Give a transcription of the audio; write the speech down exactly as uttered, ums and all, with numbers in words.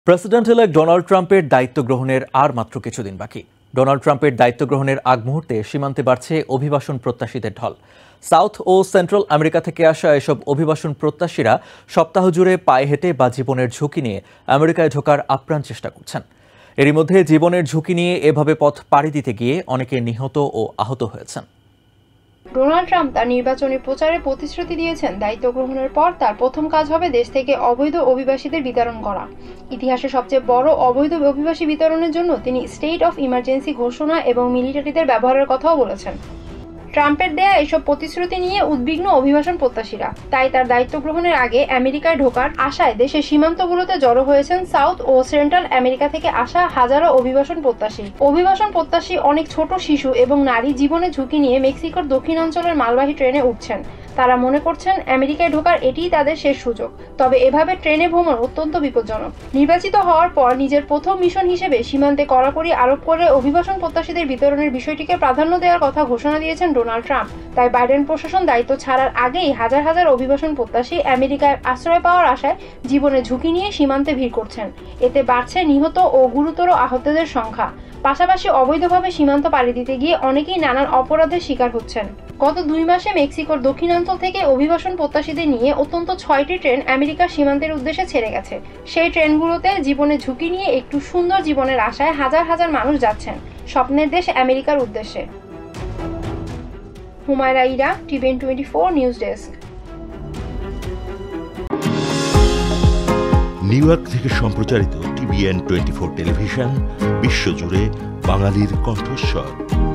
President elect Donald ট্রাম্পের দায়িত্ব গ্রহণের আর মাত্র কিছুদিন বাকি। ডোনাল্ড ট্রাম্পের দায়িত্ব গ্রহণের আগ মুহূর্তে সীমান্তে বাড়ছে অভিবাসন প্রত্যাশীদের ঢল। সাউথ ও সেন্ট্রাল আমেরিকা থেকে আসা এসব অভিবাসন প্রত্যাশীরা সপ্তাহ জুড়ে পায়ে হেঁটে বা জীবনের ঝুঁকি নিয়ে আমেরিকায় ঢোকার আপ্রাণ চেষ্টা করছেন। এরই মধ্যে জীবনের ঝুঁকি নিয়ে এভাবে পথ পাড়ি দিতে গিয়ে অনেকে নিহত ও আহত হয়েছেন। ডোনাল্ড ট্রাম্প তার নির্বাচনী প্রচারে প্রতিশ্রুতি দিয়েছেন, দায়িত্ব গ্রহণের পর তার প্রথম কাজ হবে দেশ থেকে অবৈধ অভিবাসীদের বিতরণ করা। ইতিহাসে সবচেয়ে বড় অবৈধ অভিবাসী বিতরণের জন্য তিনি স্টেট অফ ইমার্জেন্সি ঘোষণা এবং মিলিটারিদের ব্যবহারের কথাও বলেছেন। ট্রাম্পের দেয়া এসব প্রতিশ্রুতি নিয়ে উদ্বিগ্ন অভিবাসন প্রত্যাশীরা। তাই তার দায়িত্ব গ্রহণের আগে আমেরিকায় ঢোকার আশায় দেশের সীমান্তগুলোতে জড়ো হয়েছেন সাউথ ও সেন্ট্রাল আমেরিকা থেকে আসা হাজারো অভিবাসন প্রত্যাশী। অভিবাসন প্রত্যাশী অনেক ছোট শিশু এবং নারী জীবনের ঝুঁকি নিয়ে মেক্সিকোর দক্ষিণাঞ্চলের মালবাহী ট্রেনে উঠছেন। তারা মনে করছেন আমেরিকায় ঢোকার এটিই তাদের শেষ সুযোগ। তবে এভাবে ট্রেনে ভ্রমণ অত্যন্ত বিপজ্জনক। নির্বাচিত হওয়ার পর নিজের প্রথম মিশন হিসেবে সীমান্তে কড়াকড়ি আরোপ করে অভিবাসন প্রত্যাশীদের বিতরণের বিষয়টিকে প্রাধান্য দেওয়ার কথা ঘোষণা দিয়েছেন ডোনাল্ড ট্রাম্প। তাই বাইডেন প্রশাসন দায়িত্ব ছাড়ার আগেই হাজার হাজার অভিবাসন প্রত্যাশী আমেরিকায় আশ্রয় পাওয়ার আশায় জীবনের ঝুঁকি নিয়ে সীমান্তে ভিড় করছেন। এতে বাড়ছে নিহত ও গুরুতর আহতদের সংখ্যা। পাশাপাশি অবৈধভাবে সীমান্ত পাড়ি দিতে গিয়ে অনেকেই নানান অপরাধের শিকার হচ্ছেন। গত দুই মাসে মেক্সিকোর দক্ষিণাঞ্চল থেকে অভিবাসন প্রত্যাশীদের নিয়ে অত্যন্ত ছয়টি ট্রেন আমেরিকার সীমান্তের উদ্দেশ্যে ছেড়ে গেছে। সেই ট্রেনগুলোতে জীবনের ঝুঁকি নিয়ে একটু সুন্দর জীবনের আশায় হাজার হাজার মানুষ যাচ্ছেন স্বপ্নের দেশ আমেরিকার উদ্দেশ্যে। Humaira Ira, TVN twenty four news desk. New York থেকে সম্প্রচারিত টিভিএন টোয়েন্টি ফোর টেলিভিশন বিশ্বজুড়ে বাঙালির কণ্ঠস্বর।